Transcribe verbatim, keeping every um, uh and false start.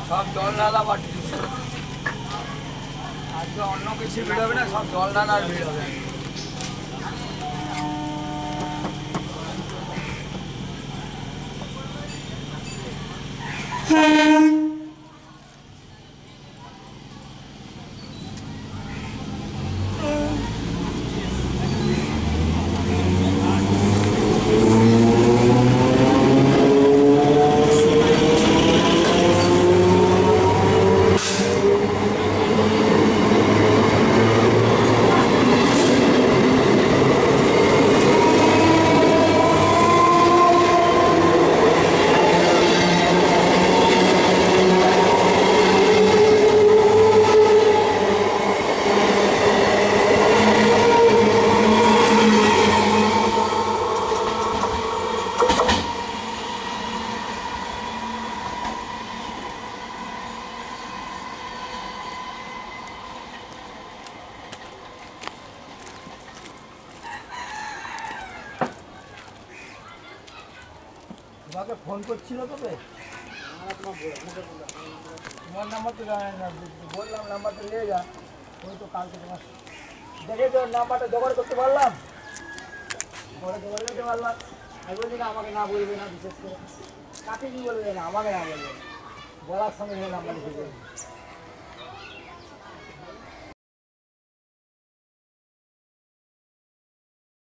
সব জল ঢালা বাড়ছে আজকে অন্য কিছু ভিড় হবে না, সব জল ঢালার ভিড় হবে। তোমাকে ফোন করছিল তবে তোমার নাম্বার তো জানেন না, বললাম নাম্বারটা নিয়ে যা। ওই তো কালকে তোমার দেখে তো নাম্বারটা জোগাড় করতে পারলাম, পরে জোগাড় করতে পারলাম। আমি বলছি না আমাকে না বলবে না, বিশেষ করে কাকে কি বলবে না, আমাকে না বলবে, বলার সঙ্গে নাম্বার লিখে দেবে।